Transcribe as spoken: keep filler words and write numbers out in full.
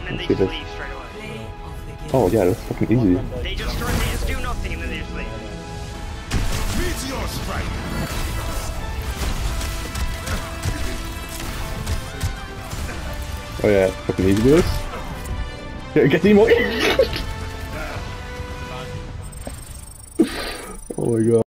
and then they See just this. leave straight away. Oh yeah, that's fucking easy. They just start, they just do nothing and then they just leave. Meteor strike. Oh yeah, fucking easy to do this. Yeah, get Nemo. Oh my god.